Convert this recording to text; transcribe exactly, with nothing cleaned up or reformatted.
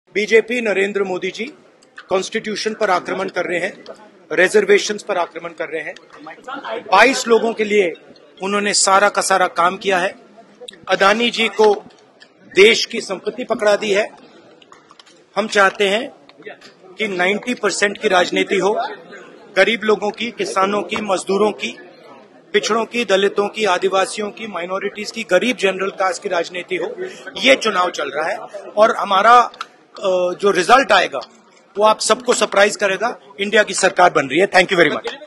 BJP Narendra Modi ji constitution पर आक्रमण कर रहे हैं, रिजर्वेशंस पर आक्रमण कर रहे हैं। बाईस लोगों के लिए उन्होंने सारा का सारा काम किया है। अदानी जी को देश की संपत्ति पकड़ा दी है। हम चाहते हैं कि नब्बे परसेंट की राजनीति हो, गरीब लोगों की, किसानों की, मजदूरों की, पिछड़ों की, दलितों की, आदिवासियों की, माइनॉरिटीज की, गरीब जनरल कास्ट की राजनीति हो। ये चुनाव चल रहा है और हमारा जो रिजल्ट आएगा वो आप सबको सरप्राइज करेगा। इंडिया की सरकार बन रही है। Thank you very much.